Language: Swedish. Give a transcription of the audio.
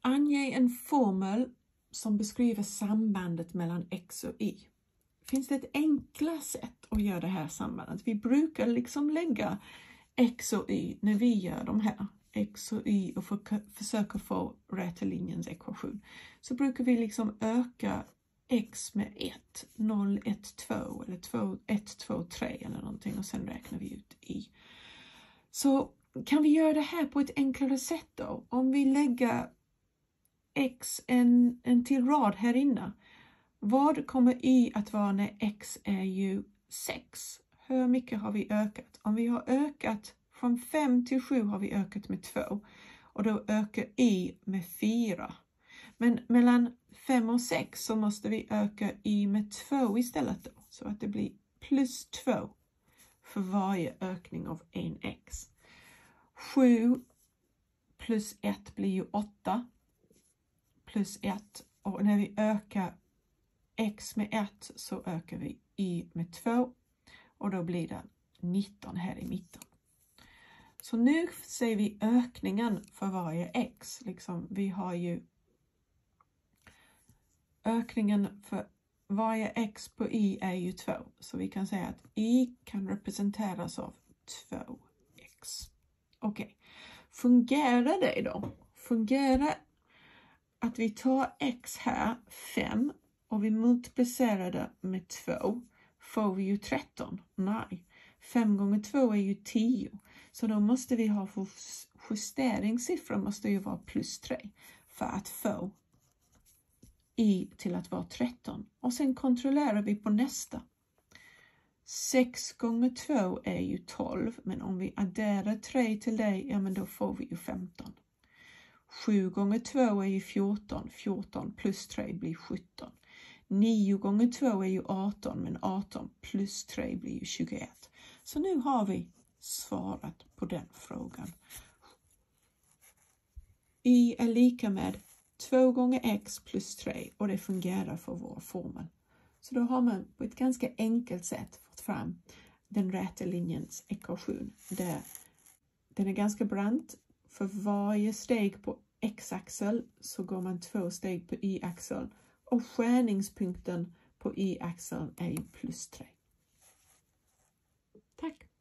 Ange en formel som beskriver sambandet mellan x och y. Finns det ett enkla sätt att göra det här sambandet? Vi brukar liksom lägga x och y när vi gör de här. X och y och försöka få rätlinjens ekvation. Så brukar vi liksom öka x med 1, 0, 1, 2 eller 2, 1, 2, 3 eller någonting och sen räknar vi ut y. Så kan vi göra det här på ett enklare sätt då? Om vi lägger x en till rad här inne. Vad kommer y att vara när x är ju 6? Hur mycket har vi ökat? Om vi har ökat från 5 till 7 har vi ökat med 2. Och då ökar y med 4. Men mellan 5 och 6 så måste vi öka y med 2 istället då. Så att det blir plus 2 för varje ökning av en x. 7 plus 1 blir ju 8. Plus 1. Och när vi ökar x med 1 så ökar vi y med 2. Och då blir det 19 här i mitten. Så nu ser vi ökningen för varje x. Liksom, vi har ju ökningen för varje x på y är ju 2. Så vi kan säga att y kan representeras av 2x. Okej. Fungerar det då? Fungerar att vi tar x här, 5, och vi multiplicerar det med 2, får vi ju 13. Nej, 5 gånger 2 är ju 10. Så då måste vi ha för justeringssiffran måste ju vara plus 3 för att få y till att vara 13. Och sen kontrollerar vi på nästa. 6 gånger 2 är ju 12, men om vi adderar 3 till det, ja men då får vi ju 15. 7 gånger 2 är ju 14, 14 plus 3 blir 17. 9 gånger 2 är ju 18, men 18 plus 3 blir ju 21. Så nu har vi svarat på den frågan. Y är lika med 2 gånger x plus 3 och det fungerar för vår formel. Så då har man på ett ganska enkelt sätt fått fram den räta linjens ekvation. Den är ganska brant. För varje steg på x-axel så går man 2 steg på y-axeln. Och skärningspunkten på y-axeln är ju plus 3. Tack!